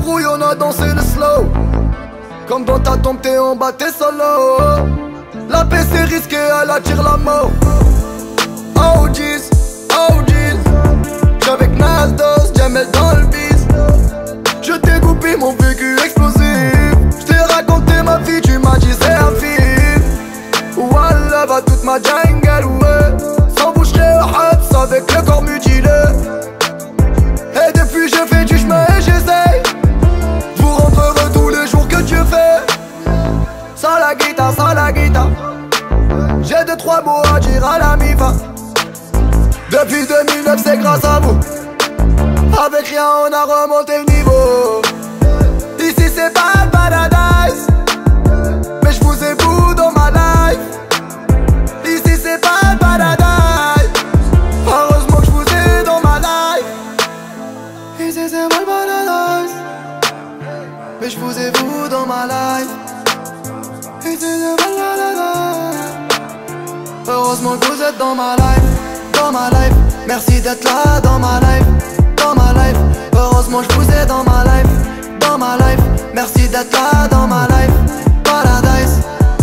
débrouille, on a dansé le slow. Comme dans ta tombe, t'es en bas, t'es solo. La paix c'est risqué, elle attire la mort. Oh jeez, oh jeez. J'avec Nasdos, Jamel dans le bis. Je t'ai coupé mon vécu explosif. J't'ai raconté ma vie, tu m'as dit c'est un film. Wallah va toute ma jungle, ouais. Sans bouche réhats avec le corps mutilé. Et depuis je fais du chemin et j'essaye vous rendre heureux tous les jours que Dieu fait. Sans la guitare, sans la guitare. J'ai deux trois mots à dire à la mi-fa. Depuis 2009 c'est grâce à vous. Avec rien on a remonté le niveau. Ici c'est pas le paradise, mais je vous ai vous dans ma life. Ici c'est pas le paradise, heureusement que je vous ai dans ma life. Ici c'est pas le paradise, mais je vous ai vous dans ma life. Ici c'est pas le paradise, heureusement que vous êtes dans ma life. Dans ma life, merci d'être là dans ma life. Dans ma life, heureusement je vous ai dans ma life. Dans ma life, merci d'être là dans ma life. Paradise.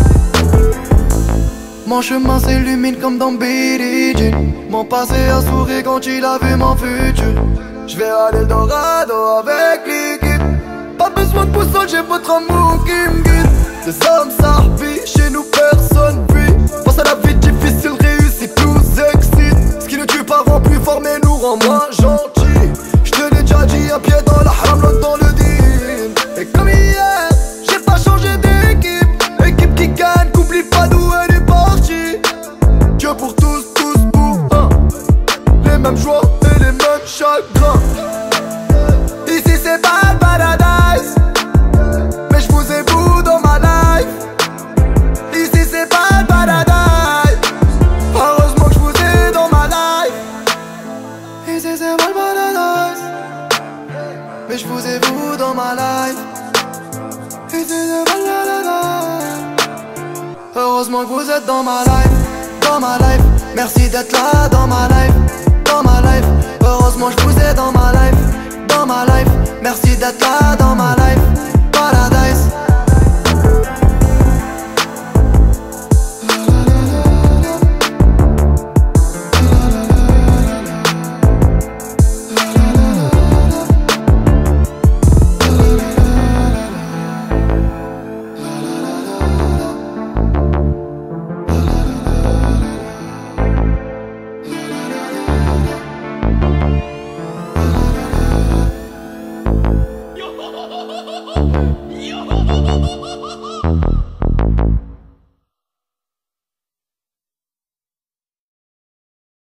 Mon chemin s'illumine comme dans Billie Jean. Mon passé a souri quand il a vu mon futur. Je vais à l'Eldorado avec l'équipe. Pas besoin de boussole, j'ai votre amour qui me guide. Les hommes ça vit, chez nous personne vit. Face à la vie difficile, réussite nous excite. Ce qui ne tue pas rend plus fort mais nous rend moins gentils. Je te l'ai déjà dit, un pied dans la haram, l'autre dans le deal. Et comme hier, j'ai pas changé d'équipe. Équipe qui gagne, qu'oublie pas d'où elle est partie. Dieu pour tous, tous pour un. Les mêmes joies et les mêmes chagrins. Ici c'est pas le paradise, mais je vous ai vous dans ma life. Ici c'est pas le paradise, heureusement que je vous ai dans ma life. Ici c'est pas le paradise, mais je vous ai vous dans ma life. Ici c'est pas le paradise, heureusement que vous êtes dans ma life. Dans ma life, merci d'être là dans ma life. Dans ma life, heureusement je vous ai dans ma life. Dans ma life, merci d'être là dans ma life. Paradise. Yo!